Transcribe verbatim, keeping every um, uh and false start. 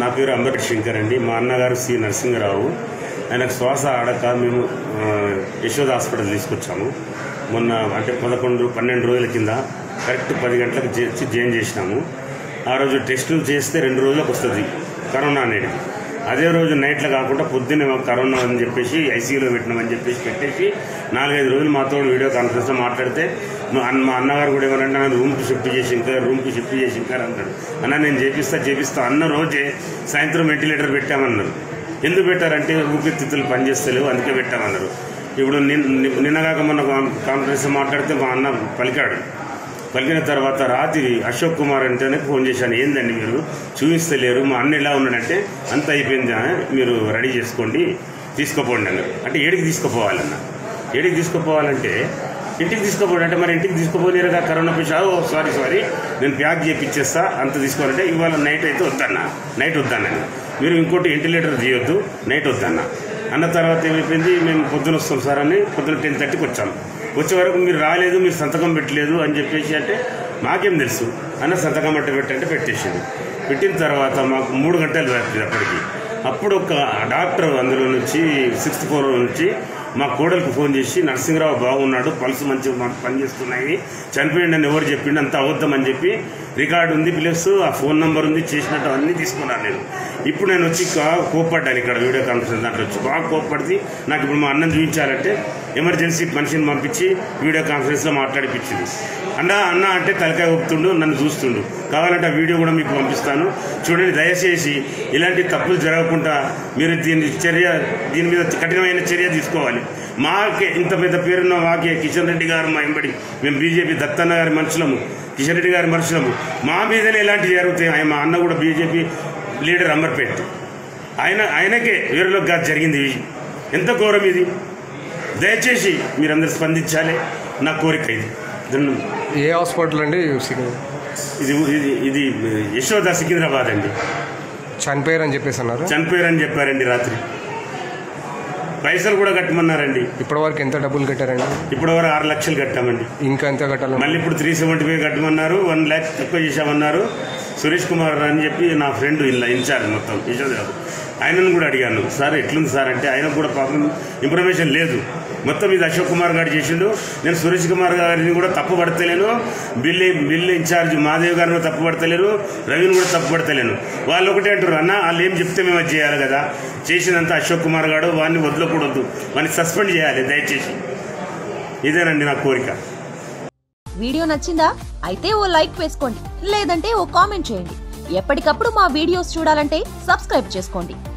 నా పేరు అంబటి శంకర్ అండి. మా అన్నగారు సి నరసింహరావు. ఆయనకు శ్వాస ఆడక మేము యశోద హాస్పిటల్ తీసుకొచ్చాము. మొన్న అంటే పదకొండు పన్నెండు రోజుల కింద కరెక్ట్ పది గంటలకు చేసి జాయిన్ చేసినాము. ఆ రోజు టెస్టులు చేస్తే రెండు రోజులకు వస్తుంది కరోనా అనేది. అదే రోజు నైట్లో కాకుండా పొద్దున్నే కరోనా అని చెప్పేసి ఐసీయూలో పెట్టినామని చెప్పేసి పెట్టేసి నాలుగైదు రోజులు మాతో వీడియో కాన్ఫరెన్స్లో మాట్లాడితే మా అన్నగారు కూడా ఏమనంటే నన్ను రూమ్కి షిఫ్ట్ చేసి ఇంకా రూమ్కి షిఫ్ట్ చేసి ఇంకా అంటాడు. అన్న నేను చేపిస్తా చేపిస్తా అన్న రోజే సాయంత్రం వెంటిలేటర్ పెట్టామన్నారు. ఎందుకు పెట్టారంటే ఊపిరితిత్తులు పనిచేస్తలేవు అందుకే పెట్టామన్నారు. ఇప్పుడు నిన్నగాక మొన్న కాన్ఫరెన్స్ మాట్లాడితే మా అన్న పలికాడు. పలికిన తర్వాత రాత్రి అశోక్ కుమార్ అంటేనే ఫోన్ చేశాను, ఏందండి మీరు చూపిస్తలేరు, మా అన్న ఎలా ఉన్నాడంటే అంత అయిపోయింది, మీరు రెడీ చేసుకోండి తీసుకుపోండి అన్నారు. అంటే ఏడికి తీసుకుపోవాలన్న, ఏడికి తీసుకుపోవాలంటే ఇంటికి తీసుకుపోండి అంటే మరి ఇంటికి తీసుకుపోలేరుగా కరోనా పేషెంట్. ఓ సారీ సారీ నేను ప్యాక్ చేయించేస్తా అంత తీసుకోవాలంటే ఇవాళ నైట్ అయితే వద్దన్న, నైట్ వద్దన్న, మీరు ఇంకోటి వెంటిలేటర్ చేయొద్దు నైట్ వద్దన్న అన్న తర్వాత ఏమైపోయింది, మేము పొద్దున వస్తాం సార్ అని పొద్దున టెన్ థర్టీకి వచ్చాము. వచ్చే వరకు మీరు రాలేదు, మీరు సంతకం పెట్టలేదు అని చెప్పేసి అంటే మాకేం తెలుసు అన్న సంతకం బట్ట పెట్టంటే పెట్టేసింది. పెట్టిన తర్వాత మాకు మూడు గంటలు పడుతుంది అప్పటికి. అప్పుడు ఒక డాక్టర్ అందులో నుంచి సిక్స్త్ ఫ్లోర్ నుంచి మా కోడలికి ఫోన్ చేసి నరసింహరావు బాగున్నాడు, పల్స్ మంచిగా మాకు పనిచేస్తున్నాయి, చనిపోయింది అని ఎవరు చెప్పిండు, అంత అవద్దమని చెప్పి రికార్డు ఉంది ప్లస్ ఆ ఫోన్ నెంబర్ ఉంది, చేసినట్టు అన్నీ తీసుకున్నాను నేను. ఇప్పుడు నేను వచ్చి కోప్పడ్డాను ఇక్కడ వీడియో కాన్ఫరెన్స్ దాంట్లో వచ్చి బాగా కోప్పడితే నాకు ఇప్పుడు మా అన్నం చూపించాలంటే ఎమర్జెన్సీ మనిషిని పంపించి వీడియో కాన్ఫరెన్స్లో మాట్లాడిపించింది. అన్న అన్న అంటే తలకాయ ఊపుతుండు, నన్ను చూస్తుండు, కావాలంటే ఆ వీడియో కూడా మీకు పంపిస్తాను చూడండి. దయచేసి ఇలాంటి తప్పులు జరగకుండా మీరు దీని చర్య దీని మీద కఠినమైన చర్య తీసుకోవాలి. మాకే ఇంత పెద్ద పేరున్న మాకే కిషన్ రెడ్డి గారు మా ఎంబడి మేము బీజేపీ దత్తన్న గారి మనుషులము, కిషన్ రెడ్డి గారి మనుషులము, మా మీదనే ఇలాంటివి జరుగుతాయి. ఆయన మా అన్న కూడా బీజేపీ లీడర్ అమర్పేట్, ఆయన ఆయనకే వీరిలోకి కాదు జరిగింది. ఎంత ఘోరం ఇది, దయచేసి మీరందరూ స్పందించాలి, నా కోరిక ఇది. ఏ హాస్పిటల్ అండి? ఇది ఇది యశోద సికింద్రాబాద్ అండి. చనిపోయారని చెప్పేసి అన్నారు. చనిపోయారని చెప్పారండి రాత్రి. పైసలు కూడా కట్టమన్నారండి. ఇప్పటి వరకు ఎంత డబ్బులు కట్టారండి? ఇప్పటి వరకు ఆరు లక్షలు కట్టామండి. ఇంకా ఎంత కట్టాలి? మళ్ళీ ఇప్పుడు త్రీ సెవెంటీ ఫైవ్ కట్టమన్నారు, వన్ ల్యాక్ తక్కువ చేశామన్నారు. సురేష్ కుమార్ అని చెప్పి నా ఫ్రెండ్ ఇలా ఇన్ఛార్జ్ మొత్తం యశోదరావు, ఆయనను కూడా అడిగాను, సార్ ఎట్లుంది సార్ అంటే ఆయనకు కూడా పాపం ఇన్ఫర్మేషన్ లేదు. మొత్తం ఇది అశోక్ కుమార్ గారు చేసిండు, నేను సురేష్ కుమార్ గారిని కూడా తప్పు పడతలేను, బిల్లు బిల్లు ఇన్ఛార్జ్ మాదేవ్ గారిని కూడా తప్పు పడతలేరు, రవిని కూడా తప్పు పడతలేను. వాళ్ళు ఒకటే అంటారు, అన్న వాళ్ళు ఏం చెప్తే మేము అది చేయాలి కదా, చేసినంత అశోక్ కుమార్ గారు వాడిని వదలకూడదు, వాడిని సస్పెండ్ చేయాలి దయచేసి. ఇదేనండి నా కోరిక. వీడియో నచ్చిందా? అయితే ఓ లైక్ వేసుకోండి, లేదంటే ఓ కామెంట్ చేయండి. ఎప్పటికప్పుడు మా వీడియోస్ చూడాలంటే సబ్స్క్రైబ్ చేసుకోండి.